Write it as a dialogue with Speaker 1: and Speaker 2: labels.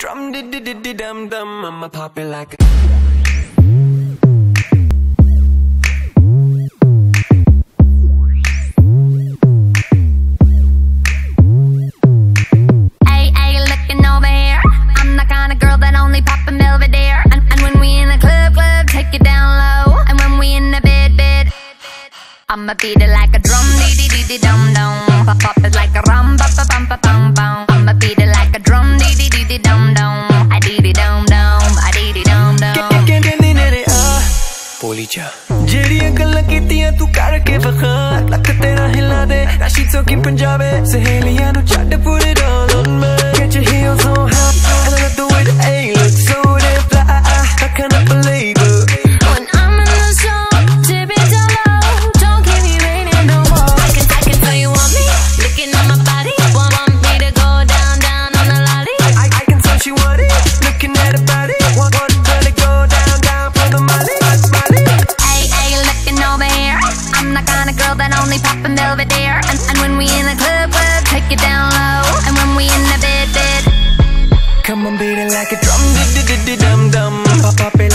Speaker 1: drum, dum dum. I'ma pop it like a
Speaker 2: I'ma beat it like a drum, dee dee dee dum dum. Pop pop it like a rum, ba ba bum ba bum bum. I'ma beat it like a drum, dee dee dee dum dum. I dee dee dum dum, I dee dee dum dum.
Speaker 1: कहंदे ने रे आ बोली जा जेड़ियां गल्लां कीतियां तू करके वखा लक तेरा हिला दे राशि चौकी पंजाबे सहेलियां नु छड्ड put it all on me. Get your heels on high and I love the way the A looks so damn fly. I cannot believe it.
Speaker 2: When I'm in the zone, dip it down low. Don't keep me waiting no more. I can tell you want me, looking at my body. Want me to go down, down on the lolly.
Speaker 1: I can tell she want it, looking at her body. Want her to go down, down for the money.
Speaker 2: Hey, looking over here. I'm the kind of girl that only pop in Belvedere. And when we in the club, take it down low. And when we in the bed.
Speaker 1: Come on, beat it like a drum, dum dum. Pop it